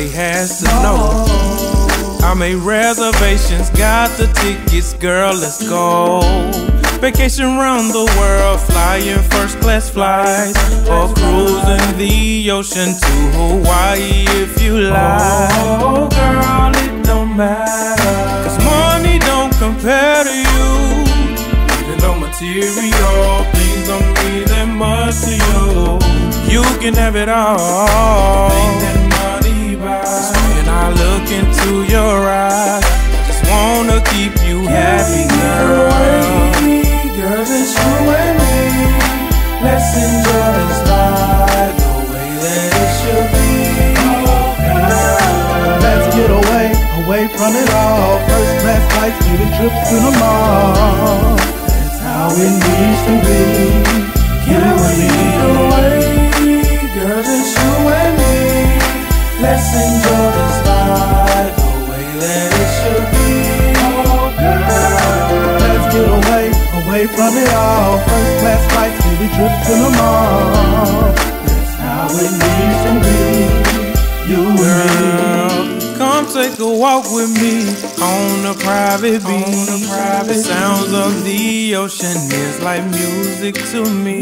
everybody has to know. I made reservations, got the tickets, girl, let's go. Vacation round the world, flying first class flights, or cruising the ocean to Hawaii if you like. Oh girl, it don't matter, 'cause money don't compare to you. Even though material things don't mean that much to you, you can have it all. Everything that money buys. When I look into your eyes, I just wanna keep you happy, girl. Girl, it's you and me. Let's enjoy this life the way that it should be. Oh, girl. Let's get away from it all. First class flights, city trips to the mall. That's how it needs to be. Get away, girl, it's you and me. Let's enjoy this life the way that it should be. Oh, girl. Let's get away from it all. First class flights, city trips to the mall. That's how it needs to be. You and me. Come take a walk with me on a private beach. The sounds of the ocean is like music to me.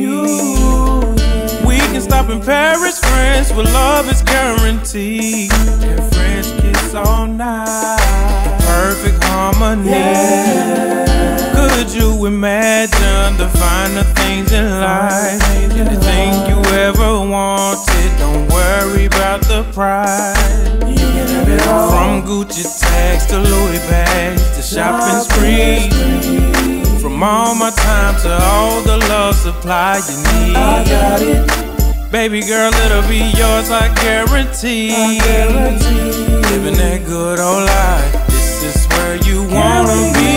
We can stop in Paris, France, where love is guaranteed. And French kiss all night, perfect harmony. Yeah. Could you imagine the finer things in life? Anything you ever wanted, don't worry about the price. You can have it all. From Gucci tags to Louis bags to shopping sprees. From all my time to all the love supply you need. I got it. Baby girl, it'll be yours, I guarantee. Living that good old life, this is where you wanna be.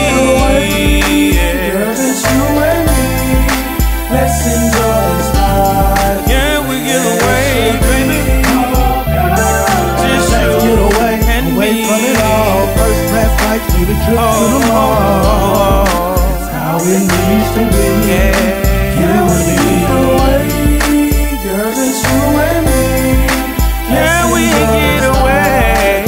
Girl, it's you and me. Let's enjoy this life. Yeah, we get away, baby. Just Let's get away me. From it all. First class flights, city trips to the mall. That's how it needs to be. Yeah, Get away. girl, it's you and me. Yeah, we get away.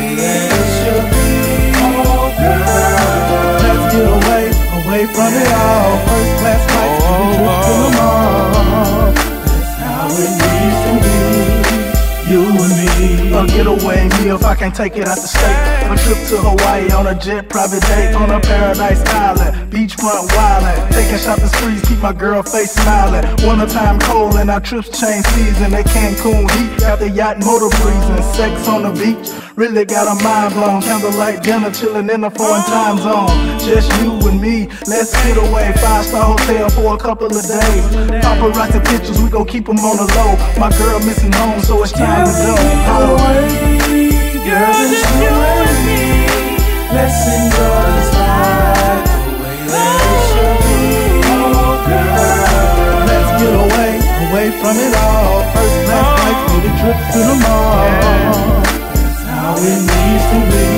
Oh, girl. Let's get away from it all. First class flights, city trips to the mall. That's how it needs to be. You and me. A getaway meal if I can't take it out the state. A trip to Hawaii on a jet, private date on a paradise island. Beachfront wildin', taking shopping sprees, keep my girl face smiling. Wintertime cold and our trips change season. They Cancun heat, got the yacht motor breezing. Sex on the beach, really got a mind blown. Candlelight dinner, chillin' in a foreign time zone. Just you and me, let's get away. 5-star hotel for a couple of days. Paparazzi pictures, we gon' keep them on the low. My girl missing home, so it's time to go. Girl, it's you and me. Let's enjoy this life the way that it should be. Oh, girl. Let's get away from it all. First class flights, city trips to the mall. That's how it needs to be.